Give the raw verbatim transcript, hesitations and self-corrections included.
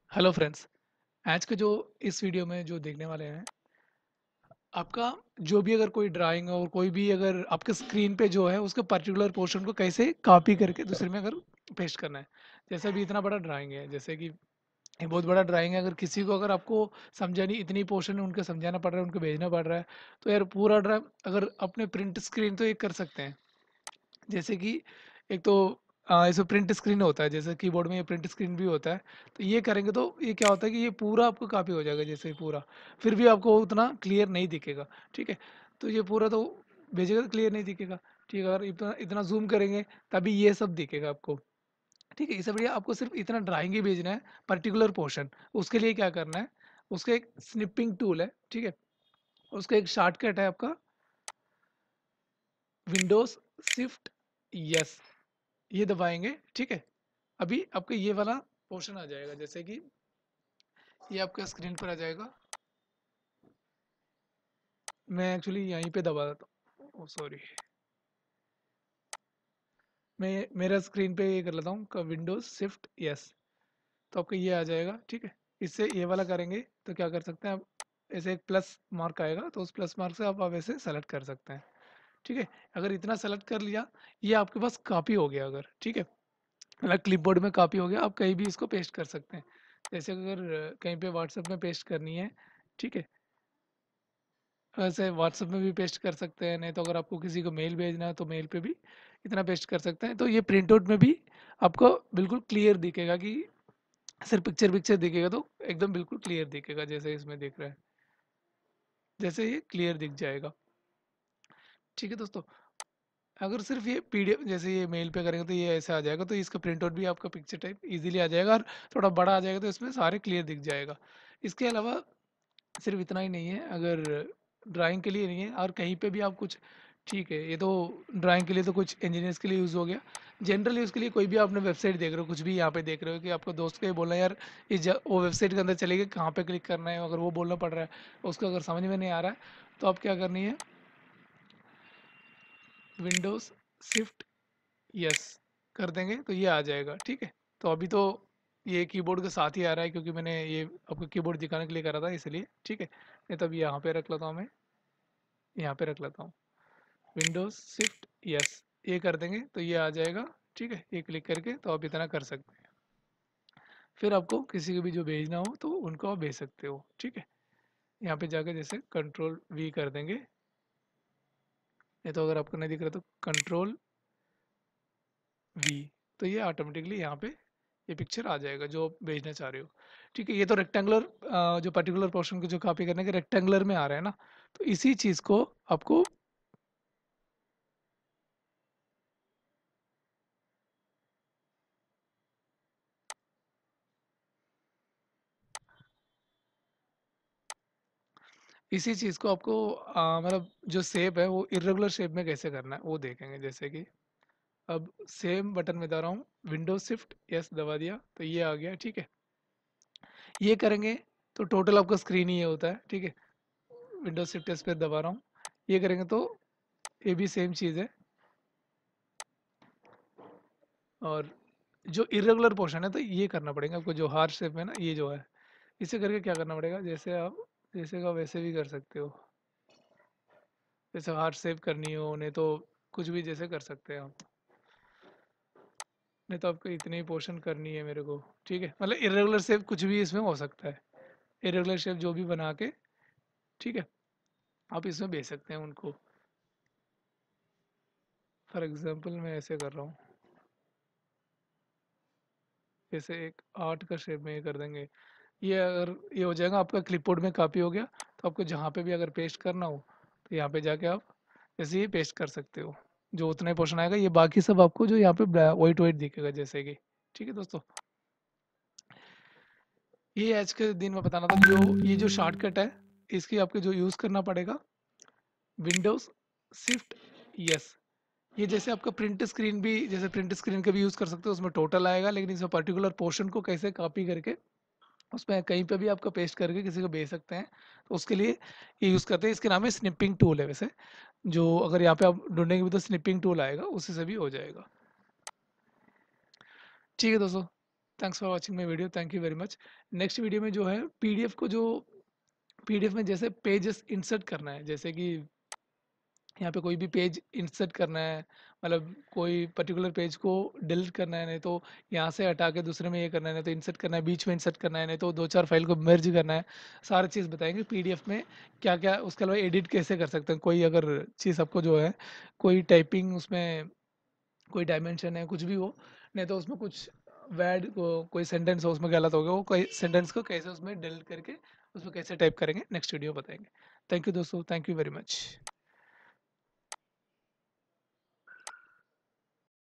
Hello friends. आज के जो इस वीडियो में जो देखने वाले हैं, आपका जो भी अगर कोई ड्राइंग और कोई भी अगर आपके स्क्रीन पे जो है उसके पर्टिकुलर पोर्शन को कैसे कॉपी करके दूसरे में अगर पेस्ट करना है। जैसे अभी इतना बड़ा ड्राइंग है, जैसे कि ये बहुत बड़ा ड्राइंग है, अगर किसी को अगर आपको समझा नहीं, इतनी पोर्शन है उनको समझाना पड़ रहा है, उनको भेजना पड़ रहा है, तो यार पूरा ड्राइंग अगर अपने प्रिंट स्क्रीन तो ये कर सकते हैं। जैसे कि एक तो अ, इसमें प्रिंट स्क्रीन होता है, जैसे कीबोर्ड में ये प्रिंट स्क्रीन भी होता है। तो ये करेंगे तो ये क्या होता है कि ये पूरा आपको कॉपी हो जाएगा, जैसे पूरा फिर भी आपको उतना क्लियर नहीं दिखेगा। ठीक है, तो ये पूरा तो भेजेगा तो क्लियर नहीं दिखेगा। ठीक है, अगर इतना इतना जूम करेंगे तभी ये सब दिखेगा आपको। ठीक है, इससे बढ़िया आपको सिर्फ इतना ड्राइंग ही भेजना है, पर्टिकुलर पोर्शन। उसके लिए क्या करना है, उसका एक स्निपिंग टूल है। ठीक है, उसका एक शॉर्टकट है आपका विंडोज शिफ्ट यस, ये दबाएंगे। ठीक है, अभी आपका ये वाला पोर्शन आ जाएगा, जैसे कि ये आपका स्क्रीन पर आ जाएगा। मैं एक्चुअली यहीं पे दबा देता हूँ, सॉरी, मैं मेरा स्क्रीन पे ये कर लेता हूँ विंडोज शिफ्ट यस, तो आपका ये आ जाएगा। ठीक है, इससे ये वाला करेंगे तो क्या कर सकते हैं आप, ऐसे एक प्लस मार्क आएगा तो उस प्लस मार्क से आप आप ऐसे सेलेक्ट कर सकते हैं। ठीक है, अगर इतना सेलेक्ट कर लिया, ये आपके पास कॉपी हो गया अगर। ठीक है, मतलब क्लिपबोर्ड में कॉपी हो गया, आप कहीं भी इसको पेस्ट कर सकते हैं। जैसे अगर कहीं पे व्हाट्सएप में पेस्ट करनी है, ठीक है, वैसे व्हाट्सएप में भी पेस्ट कर सकते हैं, नहीं तो अगर आपको किसी को मेल भेजना है तो मेल पे भी इतना पेस्ट कर सकते हैं। तो ये प्रिंट आउट में भी आपको बिल्कुल क्लियर दिखेगा, कि सिर्फ पिक्चर पिक्चर दिखेगा तो एकदम बिल्कुल क्लियर दिखेगा, जैसे इसमें दिख रहा है, जैसे ये क्लियर दिख जाएगा। ठीक है दोस्तों, अगर सिर्फ ये पीडीएफ जैसे ये मेल पे करेंगे तो ये ऐसे आ जाएगा, तो इसका प्रिंट आउट भी आपका पिक्चर टाइप इजीली आ जाएगा, और थोड़ा बड़ा आ जाएगा तो इसमें सारे क्लियर दिख जाएगा। इसके अलावा सिर्फ इतना ही नहीं है, अगर ड्राइंग के लिए नहीं है और कहीं पे भी आप कुछ, ठीक है, ये तो ड्राइंग के लिए तो कुछ इंजीनियर्स के लिए यूज़ हो गया। जनरल यूज़ के लिए कोई भी आपने वेबसाइट देख रहे हो, कुछ भी यहाँ पे देख रहे हो कि आपको दोस्त को ये बोलना है यार, ये ज- वो वेबसाइट के अंदर चलेगा, कहाँ पे क्लिक करना है, अगर वो बोलना पड़ रहा है, उसको अगर समझ में नहीं आ रहा है, तो आप क्या करनी है, विंडोज़ शिफ्ट यस कर देंगे तो ये आ जाएगा। ठीक है, तो अभी तो ये कीबोर्ड के साथ ही आ रहा है, क्योंकि मैंने ये आपको कीबोर्ड दिखाने के लिए करा था इसलिए। ठीक है, नहीं तो अभी यहाँ पे रख लेता हूँ, मैं यहाँ पे रख लेता हूँ विंडोज शिफ्ट यस, ये कर देंगे तो ये आ जाएगा। ठीक है, ये क्लिक करके तो आप इतना कर सकते हैं। फिर आपको किसी को भी जो भेजना हो तो उनको आप भेज सकते हो। ठीक है, यहाँ पे जाकर जैसे कंट्रोल वी कर देंगे, नहीं तो अगर आपको नहीं दिख रहा तो कंट्रोल वी, तो ये ऑटोमेटिकली यहाँ पे ये पिक्चर आ जाएगा जो आप भेजना चाह रहे हो। ठीक है, ये तो रेक्टेंगुलर, जो पर्टिकुलर पोर्शन को जो कॉपी करने के रेक्टेंगुलर में आ रहा है ना, तो इसी चीज़ को आपको इसी चीज़ को आपको अ, मतलब जो शेप है वो इरेगुलर शेप में कैसे करना है वो देखेंगे। जैसे कि अब सेम बटन में दबा रहा हूँ, विंडोज शिफ्ट यस दबा दिया तो ये आ गया। ठीक है, ये करेंगे तो टोटल आपका स्क्रीन ही ये होता है। ठीक है, विंडोज शिफ्ट यस पे दबा रहा हूँ, ये करेंगे तो ये भी सेम चीज़ है। और जो इरेगुलर पोर्शन है तो ये करना पड़ेगा आपको, जो हार्ड शेप में ना ये जो है, इसे करके क्या करना पड़ेगा, जैसे आप जैसे का वैसे भी कर सकते हो, जैसे हार्ड शेप करनी हो, नहीं तो कुछ भी जैसे कर सकते हैं आप, नहीं तो आपको इतनी ही पोर्शन करनी है मेरे को। ठीक है, मतलब इरेगुलर शेप कुछ भी इसमें हो सकता है, इरेगुलर शेप जो भी बना के, ठीक है, आप इसमें भेज सकते हैं उनको। फॉर एग्जांपल मैं ऐसे कर रहा हूँ, जैसे एक आर्ट का शेप में ये कर देंगे। ये अगर ये हो जाएगा आपका क्लिपबोर्ड में कॉपी हो गया, तो आपको जहाँ पे भी अगर पेस्ट करना हो तो यहाँ पे जाके आप जैसे ये पेस्ट कर सकते हो, जो उतना ही पोर्शन आएगा, ये बाकी सब आपको जो यहाँ पे वाइट वाइट दिखेगा जैसे कि। ठीक है दोस्तों, ये आज के दिन में बताना था, जो ये जो शॉर्टकट है इसकी आपको जो यूज़ करना पड़ेगा, विंडोज शिफ्ट यस। ये जैसे आपका प्रिंट स्क्रीन भी, जैसे प्रिंट स्क्रीन का भी यूज़ कर सकते हो, उसमें टोटल आएगा, लेकिन इसमें पर्टिकुलर पोर्शन को कैसे कॉपी करके उसमें कहीं पे भी आपका पेस्ट करके किसी को भेज सकते हैं, तो उसके लिए ये यूज़ करते हैं। इसके नाम है स्निपिंग टूल है वैसे, जो अगर यहाँ पे आप ढूंढेंगे भी तो स्निपिंग टूल आएगा, उसी से भी हो जाएगा। ठीक है दोस्तों, thanks for watching my video, thank you very much. Next video में जो है पीडीएफ को जो पीडीएफ में जैसे पेजेस इंसर्ट करना है, जैसे कि यहाँ पे कोई भी पेज इंसर्ट करना है, मतलब कोई पर्टिकुलर पेज को डिलीट करना है, नहीं तो यहाँ से हटा के दूसरे में ये करना है, नहीं तो इंसर्ट करना है, बीच में इंसर्ट करना है, नहीं तो दो चार फाइल को मर्ज करना है, सारी चीज़ बताएंगे पीडीएफ में क्या क्या। उसके अलावा एडिट कैसे कर सकते हैं, कोई अगर चीज़ आपको जो है कोई टाइपिंग उसमें कोई डायमेंशन है कुछ भी हो, नहीं तो उसमें कुछ वर्ड को कोई सेंटेंस हो उसमें गलत हो गया, वो कोई सेंटेंस को कैसे उसमें डिलीट करके उसमें कैसे टाइप करेंगे, नेक्स्ट वीडियो बताएंगे। थैंक यू दोस्तों, थैंक यू वेरी मच।